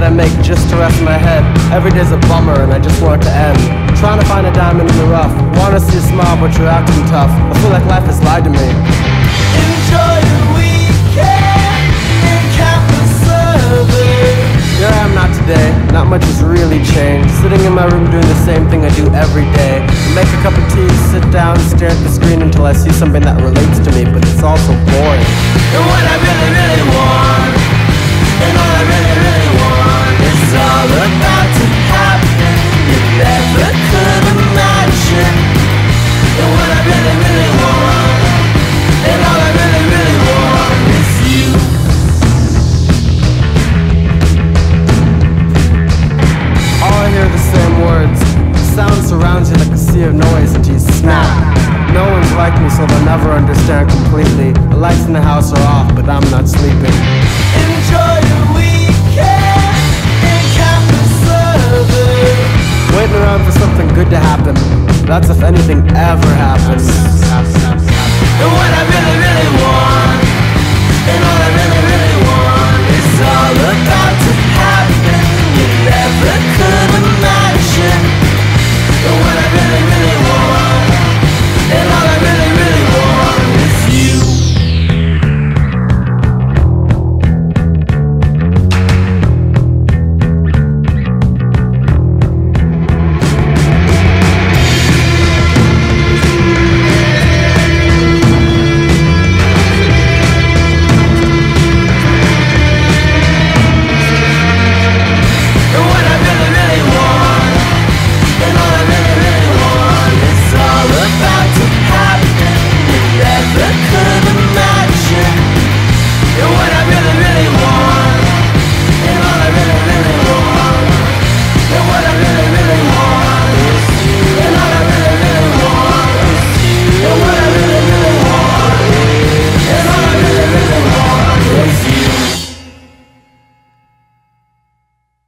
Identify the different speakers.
Speaker 1: I make just to rest my head. Every day's a bummer and I just want it to end. Trying to find a diamond in the rough. Wanna see a smile but you're acting tough. I feel like life has lied to me. Enjoy your weekend in campus service. Here I am not today, not much has really changed. Sitting in my room doing the same thing I do every day. Make a cup of tea, sit down, stare at the screen until I see something that relates to me, but it's also boring. And what I really, really want, and all I really, really want, is all about to happen. You never could imagine. And what I really, really want, and all I really, really want is you. All I hear are the same words. Sound surrounds you like a sea of noise until you snap. No one's like me, so they'll never understand completely. The lights in the house are off, but I'm not sleeping. Enjoy your weekend in campus service. Waiting around for something good to happen. That's if anything ever happens. And what I really